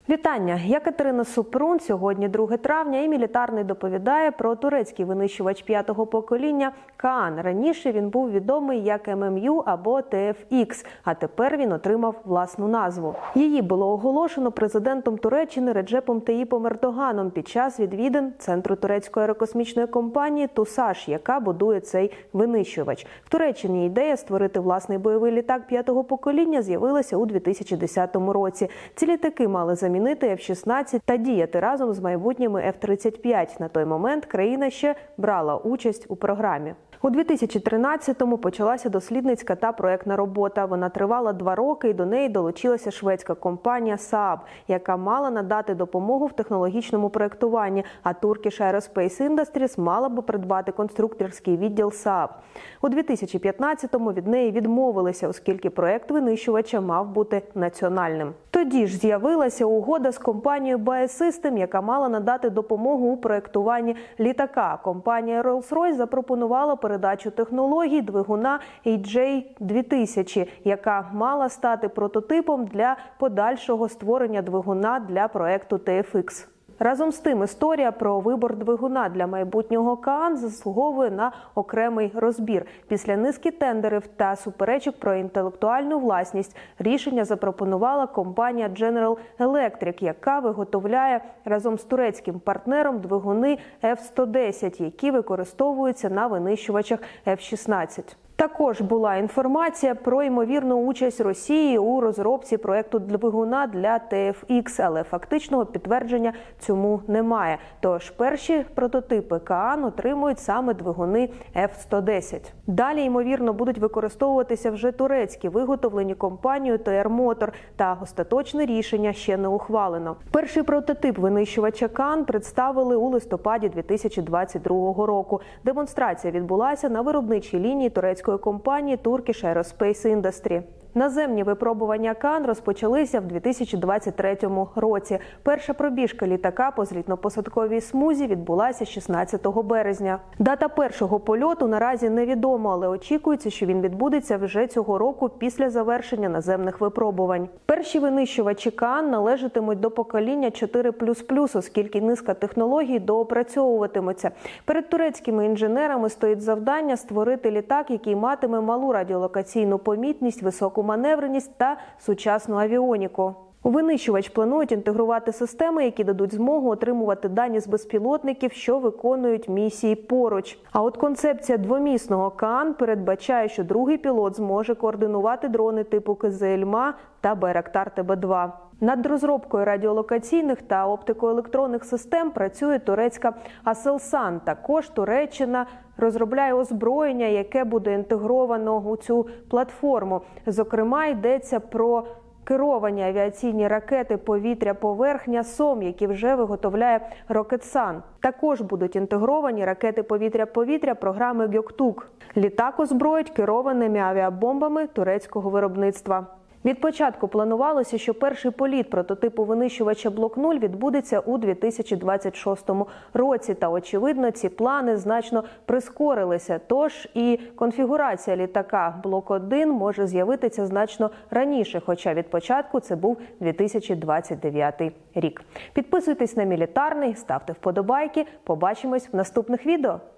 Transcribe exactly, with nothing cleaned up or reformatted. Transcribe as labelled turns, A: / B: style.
A: Вітання! Я Катерина Супрун. Сьогодні друге травня і Мілітарний доповідає про турецький винищувач п'ятого покоління Каан. Раніше він був відомий як ем ем ю або те еф ікс, а тепер він отримав власну назву. Її було оголошено президентом Туреччини Реджепом Таїпом Ердоганом під час відвідин центру турецької аерокосмічної компанії «Тусаш», яка будує цей винищувач. В Туреччині ідея створити власний бойовий літак п'ятого покоління з'явилася у дві тисячі десятому році. Ці літаки мали замінити еф шістнадцять та діяти разом з майбутніми еф тридцять п'ять. На той момент країна ще брала участь у програмі. У дві тисячі тринадцятому почалася дослідницька та проектна робота. Вона тривала два роки і до неї долучилася шведська компанія Saab, яка мала надати допомогу в технологічному проектуванні, а Turkish Aerospace Industries мала би придбати конструкторський відділ Saab. У дві тисячі п'ятнадцятому від неї відмовилися, оскільки проект винищувача мав бути національним. Тоді ж з'явилася угода з компанією бі ей ес System, яка мала надати допомогу у проектуванні літака. Компанія Rolls-Royce запропонувала передачу технологій двигуна ей джей дві тисячі, яка мала стати прототипом для подальшого створення двигуна для проекту те еф ікс. Разом з тим, історія про вибор двигуна для майбутнього Каан заслуговує на окремий розбір. Після низки тендерів та суперечок про інтелектуальну власність рішення запропонувала компанія General Electric, яка виготовляє разом з турецьким партнером двигуни еф сто десять, які використовуються на винищувачах еф шістнадцять. Також була інформація про ймовірну участь Росії у розробці проекту двигуна для те еф ікс, але фактичного підтвердження цьому немає. Тож перші прототипи Каан отримують саме двигуни еф сто десять. Далі, ймовірно, будуть використовуватися вже турецькі, виготовлені компанією те ер Мотор, та остаточне рішення ще не ухвалено. Перший прототип винищувача Каан представили у листопаді дві тисячі двадцять другого року. Демонстрація відбулася на виробничій лінії турецької компанії Turkish Aerospace Industries. Наземні випробування Каан розпочалися в дві тисячі двадцять третьому році. Перша пробіжка літака по злітно-посадковій смузі відбулася шістнадцятого березня. Дата першого польоту наразі невідома, але очікується, що він відбудеться вже цього року після завершення наземних випробувань. Перші винищувачі Каан належатимуть до покоління чотири плюс плюс, оскільки низка технологій доопрацьовуватиметься. Перед турецькими інженерами стоїть завдання створити літак, який матиме малу радіолокаційну помітність, високу маневреність та сучасну авіоніку. У винищувач планують інтегрувати системи, які дадуть змогу отримувати дані з безпілотників, що виконують місії поруч. А от концепція двомісного Каан передбачає, що другий пілот зможе координувати дрони типу ке зет ел ем а та Байрактар те бе два. Над розробкою радіолокаційних та оптикоелектронних систем працює турецька Aselsan. Також Туреччина розробляє озброєння, яке буде інтегровано у цю платформу. Зокрема, йдеться про керовані авіаційні ракети повітря-поверхня Сом, які вже виготовляє Рокетсан. Також будуть інтегровані ракети повітря-повітря програми Гьоктук. Літак озброїть керованими авіабомбами турецького виробництва. Від початку планувалося, що перший політ прототипу винищувача Блок нуль відбудеться у дві тисячі двадцять шостому році. Та, очевидно, ці плани значно прискорилися. Тож і конфігурація літака Блок один може з'явитися значно раніше, хоча від початку це був дві тисячі двадцять дев'ятий рік. Підписуйтесь на Мілітарний, ставте вподобайки. Побачимось в наступних відео.